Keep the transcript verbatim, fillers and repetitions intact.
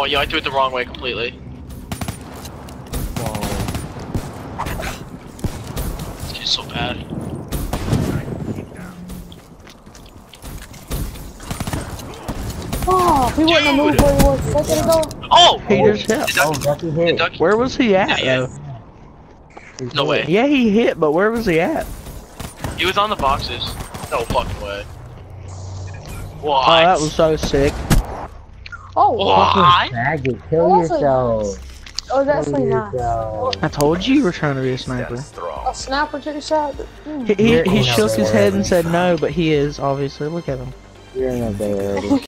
yeah, I threw it the wrong way completely. Whoa. This kid's so bad. Oh, he wouldn't have moved where he was a second ago. Oh! He just hit. Did Oh, Ducky- Ducky did hit. Ducky- Where was he at, Yeah, though? No way. Yeah, he hit, but where was he at? He was on the boxes. No fucking way. What? Oh, that was so sick. Oh, What? Fucking faggot, kill Oh, that's yourself. oh, that's Kill really not. yourself. I told you you were trying to be a sniper. A snapper took a shot. Mm. He, he, You're he in shook a his head and bear. said no, but he is, obviously. Look at him. You're in a bear.